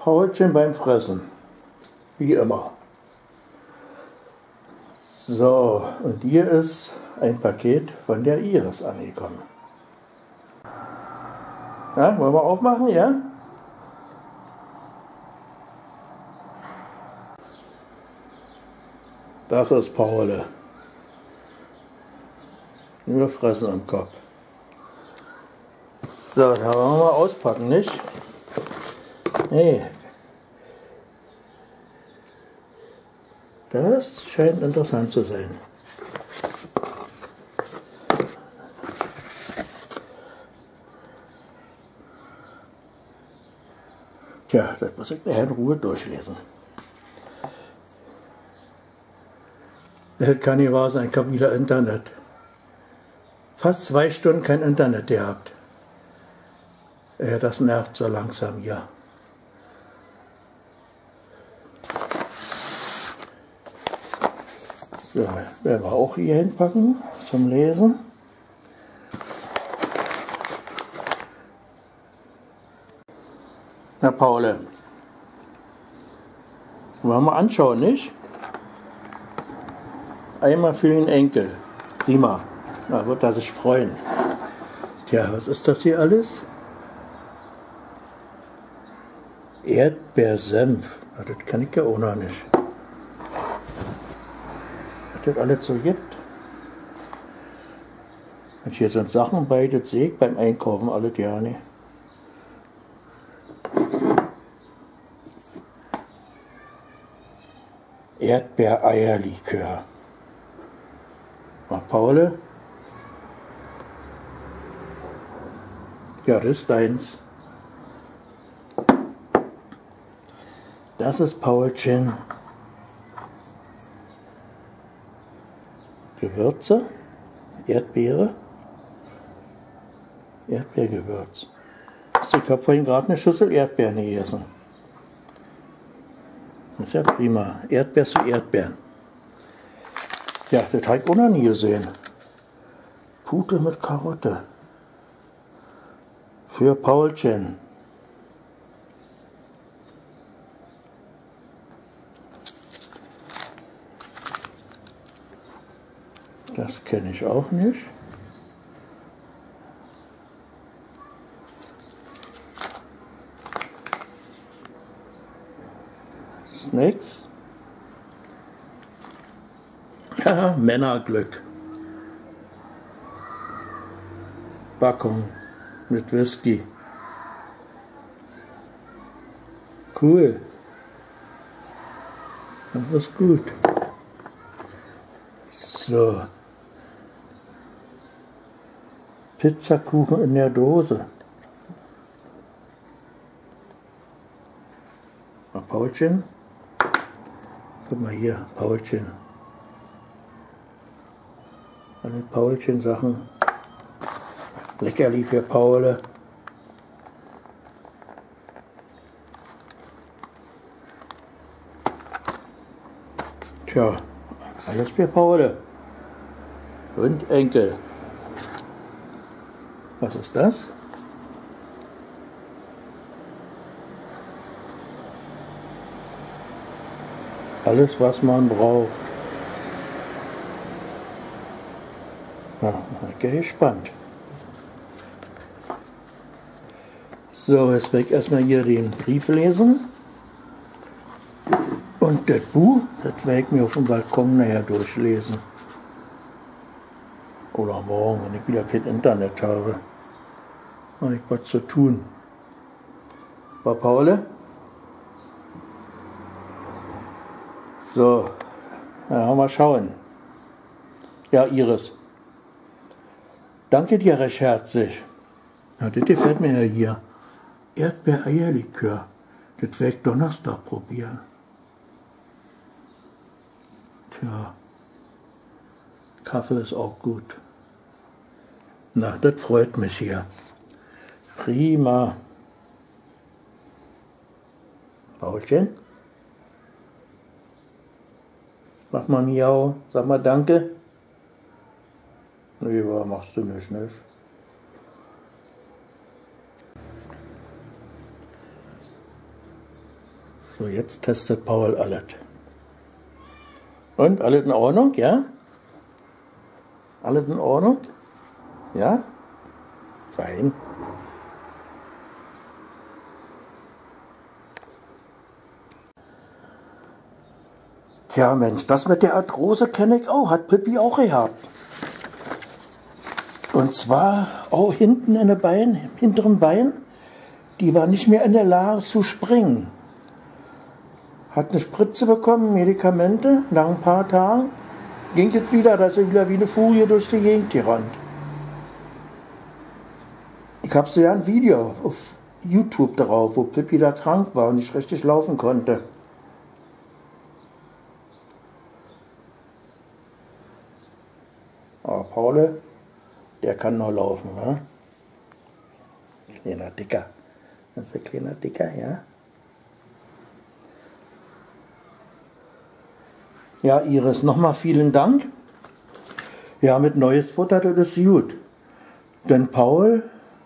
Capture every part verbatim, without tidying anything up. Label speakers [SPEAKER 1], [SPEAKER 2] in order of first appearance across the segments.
[SPEAKER 1] Paulchen beim Fressen. Wie immer. So, und hier ist ein Paket von der Iris angekommen. Ja, wollen wir aufmachen, ja? Das ist Paul. Nur Fressen am Kopf. So, da wollen wir mal auspacken, nicht? Nee. Das scheint interessant zu sein. Tja, das muss ich nachher in Ruhe durchlesen. Das kann nicht wahr sein, ich habe wieder Internet. Fast zwei Stunden kein Internet gehabt. Ja, das nervt so langsam hier. So, werden wir auch hier hinpacken zum Lesen. Na Paul, wollen wir anschauen, nicht? Einmal für den Enkel. Prima. Da wird er sich freuen. Tja, was ist das hier alles? Erdbeersenf. Ja, das kann ich ja auch noch nicht. Was das alles so gibt. Und hier sind Sachen bei, das sehe ich beim Einkaufen alle gerne. Erdbeereierlikör. Na, Paul? Ja, das ist deins. Das ist Paulchen. Gewürze, Erdbeere, Erdbeergewürz. Ich habe vorhin gerade eine Schüssel Erdbeeren gegessen. Das ist ja prima. Erdbeer zu Erdbeeren. Ja, das habe ich auch noch nie gesehen. Pute mit Karotte. Für Paulchen. Das kenne ich auch nicht. Snacks. Haha, Männerglück. Packung mit Whisky. Cool. Das ist gut. So. Pizzakuchen in der Dose. Mal Paulchen. Guck mal hier, Paulchen. Alle Paulchen-Sachen. Leckerli für Paul. Tja, alles für Paul. Und Enkel. Was ist das? Alles, was man braucht. Ja, ich bin gespannt. So, jetzt werde ich erstmal hier den Brief lesen. Und das Buch, das werde ich mir auf dem Balkon nachher durchlesen. Oder morgen, wenn ich wieder kein Internet habe. Habe ich was zu tun. War Paul? So, dann mal schauen. Ja, Iris. Danke dir recht herzlich. Ja, das gefällt mir ja hier. Erdbeereierlikör. Das werde ich Donnerstag probieren. Tja, Kaffee ist auch gut. Na, das freut mich hier. Prima. Paulchen? Mach mal Miau. Sag mal Danke. Nee, aber machst du nicht, nicht? So, jetzt testet Paul alles. Und, alles in Ordnung, ja? Alles in Ordnung? Ja? Fein. Tja, Mensch, das mit der Arthrose kenne ich auch, hat Pippi auch gehabt. Und zwar auch hinten in den Bein, im hinteren Bein, die war nicht mehr in der Lage zu springen. Hat eine Spritze bekommen, Medikamente, nach ein paar Tagen ging es wieder, da ist sie wieder wie eine Furie durch die Gegend gerannt. Ich habe so ja ein Video auf YouTube drauf, wo Pippi da krank war und nicht richtig laufen konnte. Oh, Paul, der kann noch laufen, ne? Kleiner Dicker. Das ist ein kleiner Dicker, ja? Ja, Iris, nochmal vielen Dank. Ja, mit neues Futter, das ist gut. Denn Paul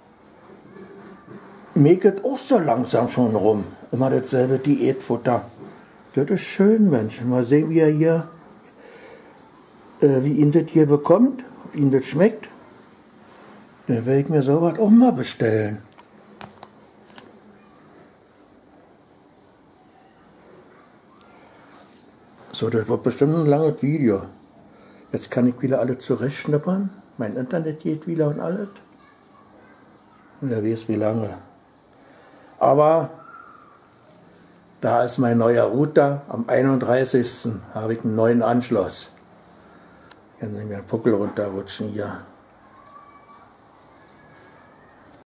[SPEAKER 1] mäkelt auch so langsam schon rum. Immer dasselbe Diätfutter. Das ist schön, Mensch. Mal sehen, wie er hier, äh, wie ihn das hier bekommt, ob ihm das schmeckt. Dann werde ich mir sowas auch mal bestellen. So, das wird bestimmt ein langes Video. Jetzt kann ich wieder alles zurechtschnippern. Mein Internet geht wieder und alles. Wer weiß wie lange. Aber da ist mein neuer Router. Am einunddreißigsten habe ich einen neuen Anschluss. Können Sie mir einen Puckel runterrutschen hier.